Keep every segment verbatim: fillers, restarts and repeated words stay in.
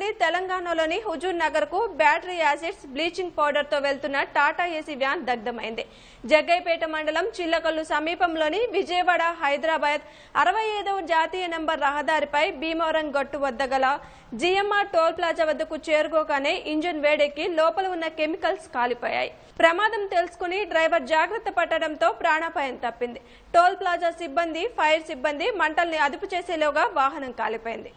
నుండి తెలంగాణలోని హుజూర్ నగర్ కు బ్యాటరీ యాసిడ్స్ బ్లీచింగ్ పౌడర్ తో వెళ్తున్న టాటా ఏసీ వ్యాన్ దగ్ధమైంది. జగ్గైపేట మండలం చిల్లకల్లు సమీపంలోని విజయవాడ హైదరాబాద్ అరవై ఐదవ జాతీయ నంబర్ రహదారిపై భీమవరం గట్టు వద్ద గల జిఎంఆర్ టోల్ ప్లాజా వద్దకు చేరుకోగానే ఇంజిన్ వేడెక్కి లోపల ఉన్న కెమికల్స్ కాలిపోయాయి. ప్రమాదం తెలుసుకుని డ్రైవర్ జాగ్రత్త పట్టడంతో ప్రాణాపాయం తప్పింది. టోల్ ప్లాజా సిబ్బంది, ఫైర్ సిబ్బంది మంటల్ని అదుపు చేసేలోగా వాహనం కాలిపోయింది.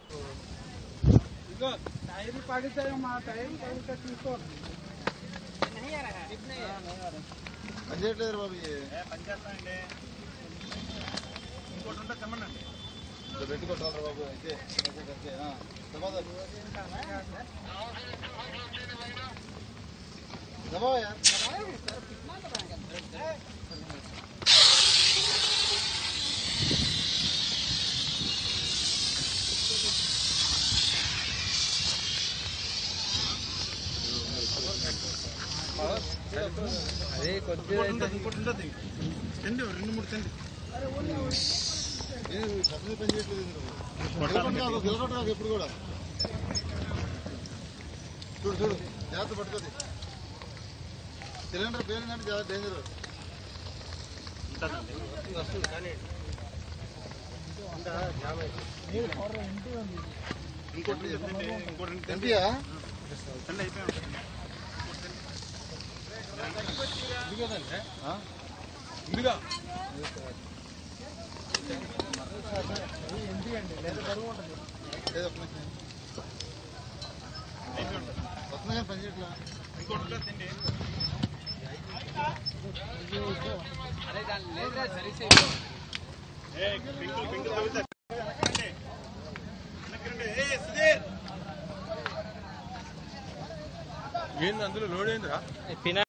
అదే కొద్దిగా రెండు మూడు సెంటి పని చేయట్లేదు ఎప్పుడు కూడా చూడు చూడు జాగ్రత్త పట్టుకోది సిలిండర్ పేలిందంటే చాలా డేంజర్. ఇంకోటి ఎంపీయా ఇందుగా పని చేయట్లా ఏంది అందులో లోడ్ అయిందిరా.